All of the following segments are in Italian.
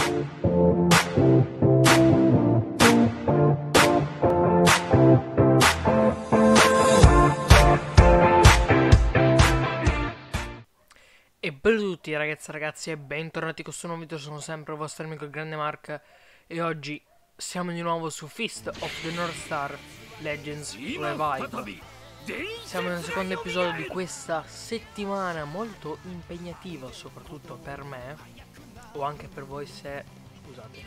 E bello a tutti ragazzi e ragazzi e bentornati con questo nuovo video, sono sempre il vostro amico il Grande Mark e oggi siamo di nuovo su Fist of the North Star Legends Revive. Siamo nel secondo episodio di questa settimana molto impegnativa, soprattutto per me, o anche per voi se... scusate,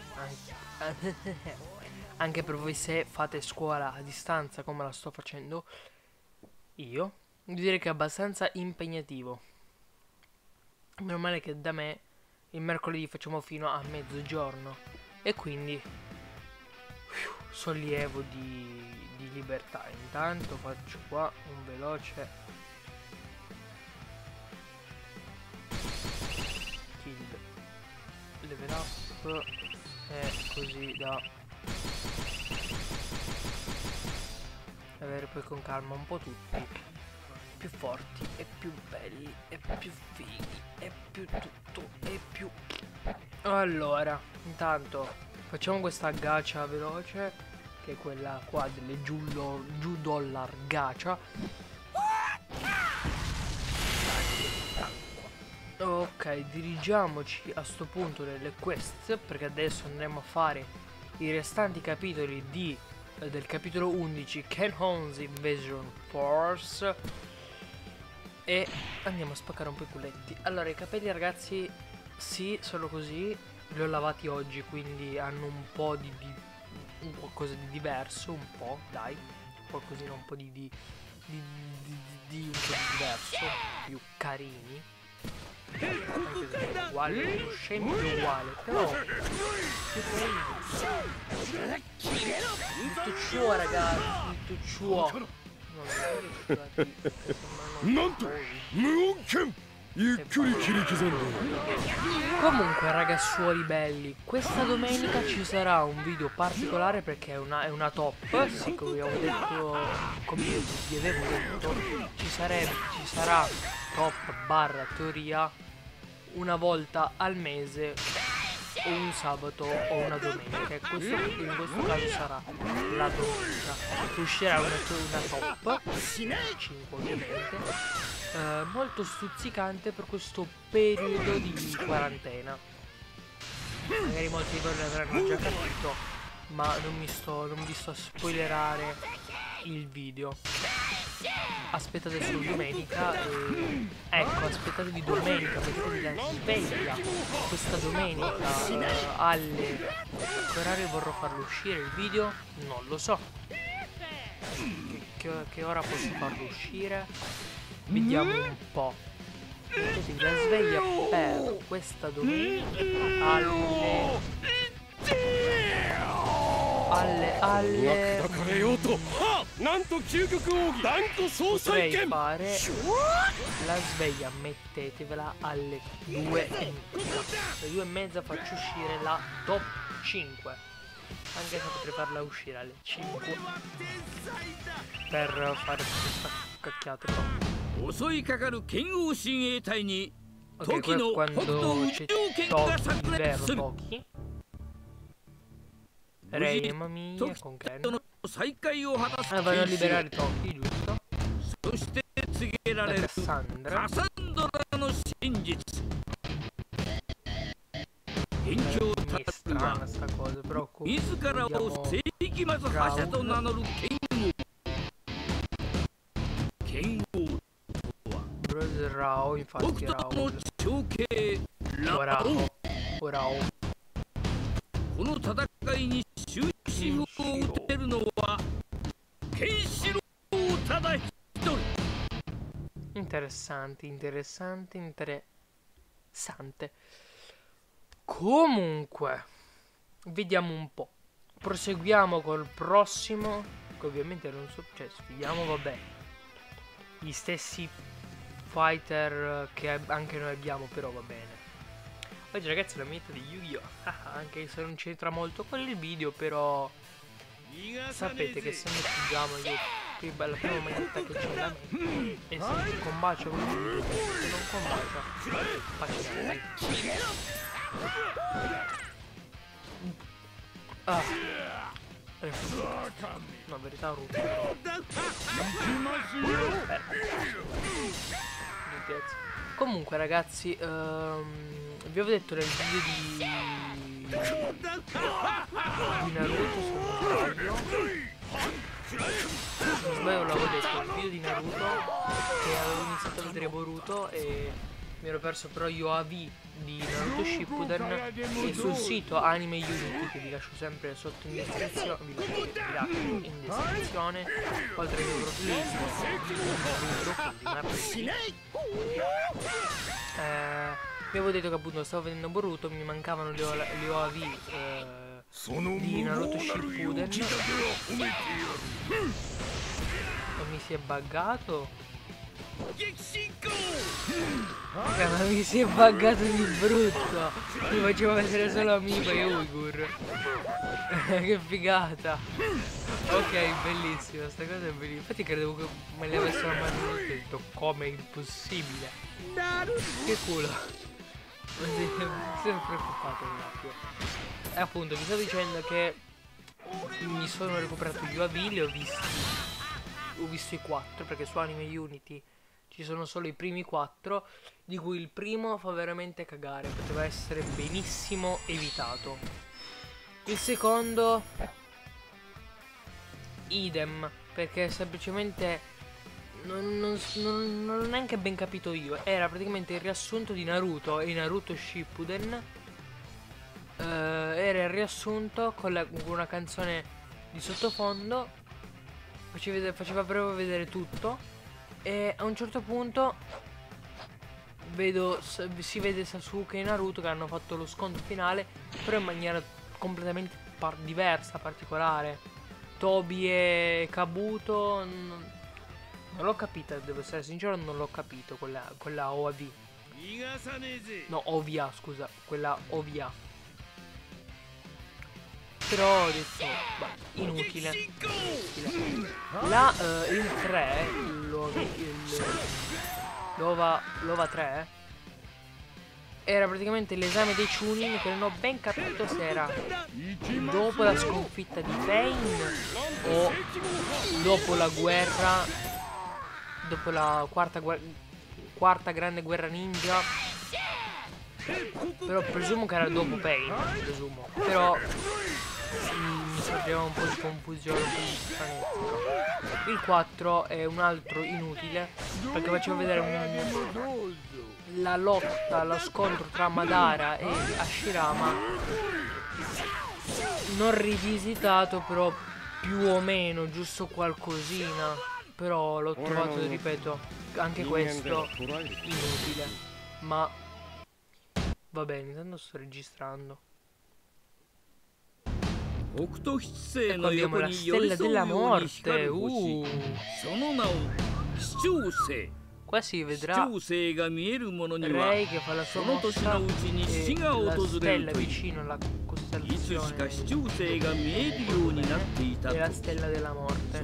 anche per voi se fate scuola a distanza come la sto facendo io. Direi che è abbastanza impegnativo. Meno male che da me il mercoledì facciamo fino a mezzogiorno e quindi sollievo di libertà. Intanto faccio qua un veloce kill level up e così da avere poi con calma un po' tutti più forti e più belli e più fighi e più tutto e più... Allora, intanto facciamo questa gacha veloce, che è quella qua delle giù dollar gacha. Ok, dirigiamoci a sto punto nelle quest, perché adesso andremo a fare i restanti capitoli del capitolo 11 Ken Hone's Invasion Force. E andiamo a spaccare un po' i culetti. Allora, i capelli ragazzi, sì, sono così. Li ho lavati oggi, quindi hanno un po' di un qualcosa di diverso. Un po', dai. Qualcosina un po' di un po' di diverso. Più carini. Anche se sono uguali, sono scempio uguale. Però più carini. Tutto ciò ragazzi, tutto ciò. Comunque ragazzuoli belli, questa domenica ci sarà un video particolare perché è una top. Sì, come vi avevo detto, ci sarà top barra teoria una volta al mese, o un sabato o una domenica. In questo caso sarà la domenica. Uscirà una top 5 ovviamente, molto stuzzicante per questo periodo di quarantena. Magari molti di voi l'avranno già capito, ma non vi sto a spoilerare il video. Aspettate solo domenica ecco, aspettate di domenica, mettetevi la sveglia questa domenica alle... che orario vorrò farlo uscire il video? Non lo so. Che ora posso farlo uscire? Vediamo un po'. Mettetevi la sveglia per questa domenica alle potrei fare la sveglia, mettetevela alle 2:30. Alle 2:30 faccio uscire la top 5, anche se potrei farla uscire alle 5 per fare questa cacchiata qua. Ok, quando c'è Toki, il vero Toki, Rei e Mamiya con Ken vanno a liberare Toki, giusto? Da Cassandra. Mi è strana sta cosa, però vediamo Rao, infatti Rao. Interessante. Comunque, vediamo un po'. Proseguiamo col prossimo, che ovviamente non so, cioè sfidiamo, vabbè, gli stessi fighter che anche noi abbiamo, però va bene. Oggi ragazzi la meta di Yu-Gi-Oh! Anche se non c'entra molto con il video, però sapete che se mettiamo io qui la prima maglietta che c'è da me, e se combacia con lui, se non combacia pazienza. Ah, no, verità Ruto. Comunque ragazzi, vi avevo detto nel video di Naruto, se non sbaglio l'avevo detto, il video di Naruto che avevo iniziato a vedere Boruto e mi ero perso però gli OAV di Naruto Shippuden, e sul sito Anime Unity, che vi lascio sempre sotto in descrizione, oltre che il profilo vi avevo detto che appunto stavo vedendo Boruto, mi mancavano le OAV di Naruto Shippuden e mi si è buggato. Raga, ma mi si è buggato di brutto. Mi facevo vedere solo Amiibo e Uigur. Che figata. Ok, bellissima, sta cosa è bellissima. Infatti credevo che me le avessero mandato, ho detto come è impossibile. Che culo. Mi sono preoccupato un attimo. E appunto vi sto dicendo che mi sono recuperato gli OAV, li ho visto i 4, perché su Anime Unity ci sono solo i primi 4, di cui il primo fa veramente cagare, poteva essere benissimo evitato. Il secondo idem, perché semplicemente non ho neanche ben capito io. Era praticamente il riassunto di Naruto e Naruto Shippuden. Era il riassunto con una canzone di sottofondo, faceva proprio vedere tutto. E a un certo punto si vede Sasuke e Naruto che hanno fatto lo scontro finale, però in maniera completamente diversa, particolare. Tobi e Kabuto non l'ho capita, devo essere sincero, non l'ho capito quella OAV. No, OVA, scusa, quella OVA. Però ho detto, bah, inutile. Il 3, l'OVA 3, era praticamente l'esame dei Chunin, che non ho ben capito se era dopo la sconfitta di Pain o dopo la guerra, dopo la quarta grande guerra ninja. Però presumo che era dopo Pain, presumo. Però mi sorgeva un po' di confusione, un po' di stranezza. Il 4 è un altro inutile, perché facevo vedere la lotta, lo scontro tra Madara e Hashirama, non rivisitato, però più o meno, giusto qualcosina. Però l'ho trovato, ripeto, anche questo inutile. Ma va bene, intanto sto registrando. Ecco, abbiamo la stella della morte. Qua si vedrà Rei che fa la sua mossa e la stella vicino alla costellazione e la stella della morte.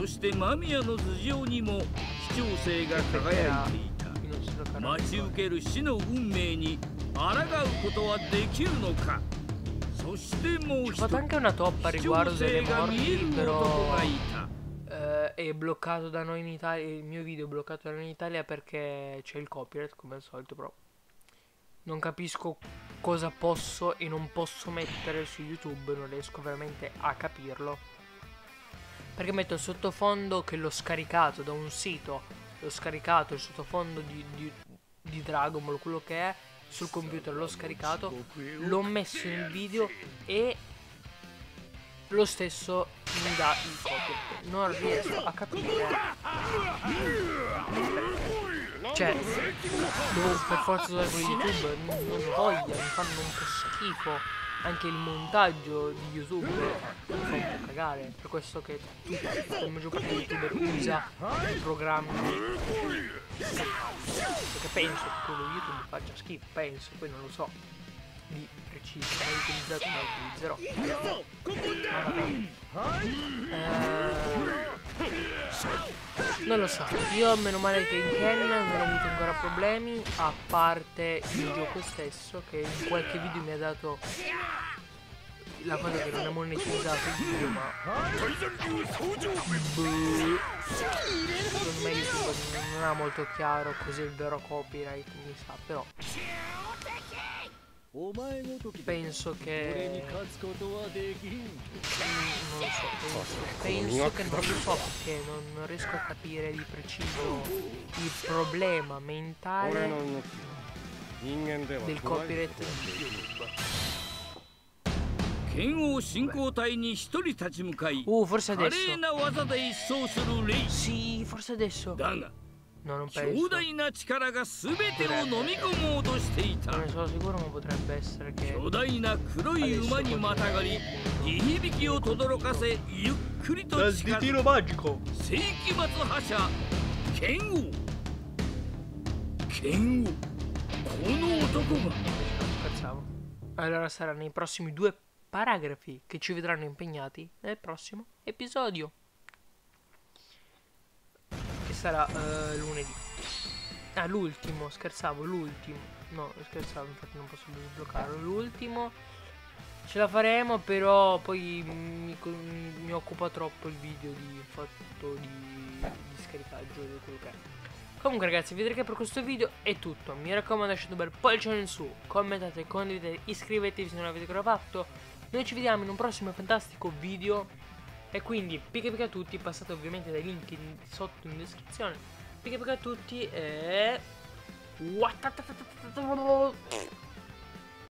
Ho fatto anche una toppa riguardo delle morti, però è bloccato da noi in Italia. Il mio video è bloccato da noi in Italia perché c'è il copyright, come al solito. Però non capisco cosa posso e non posso mettere su YouTube, non riesco veramente a capirlo, perché metto il sottofondo che l'ho scaricato da un sito, l'ho scaricato il sottofondo di Dragon Ball, quello che è, sul computer, l'ho scaricato, l'ho messo in video e lo stesso mi dà il copyright. Non riesco a capire, cioè devo per forza usare quelli di YouTube, non ho voglia, mi fanno un po' schifo. Anche il montaggio di YouTube mi fa un po' cagare, per questo che la maggior parte di YouTuber usa i programmi, perché penso che quello di YouTube faccia schifo, penso, poi non lo so di preciso, mai utilizzato, ma utilizzerò. Ma va bene. Non lo so, io meno male che in Ken non ho avuto ancora problemi, a parte il gioco stesso che in qualche video mi ha dato la cosa che non è monetizzato il video, ma secondo me YouTube non ha molto chiaro cos'è il vero copyright, mi sa, però penso che non lo so, penso che non lo so, perché non riesco a capire di preciso il problema mentale del copyright di YouTube. 剣王信仰隊に一人立ち向かい forse 華 adesso 麗な技で一掃するレイ sì, forse adesso だが no, non 強 penso 大な力が全てを飲み込もうとしていた non ne sono sicuro, ma potrebbe essere che 巨大な黒い馬にまたがり地響きを轟かせゆっくりと近づく magico 世紀末覇者剣王剣王この男が scherzavo. Allora sarà nei prossimi 2 paragrafi che ci vedranno impegnati nel prossimo episodio, che sarà lunedì. Ah, l'ultimo, scherzavo, l'ultimo. No, scherzavo, infatti non posso più sbloccarlo. L'ultimo ce la faremo, però poi mi occupa troppo il video di fatto di scaricaggio di quello che è. Comunque ragazzi, vedrete che per questo video è tutto. Mi raccomando, lasciate un bel pollice in su, commentate, condividete, iscrivetevi se non l'avete ancora fatto. Noi ci vediamo in un prossimo fantastico video. E quindi picca picca a tutti, passate ovviamente dai link sotto in descrizione. Picca picca a tutti e...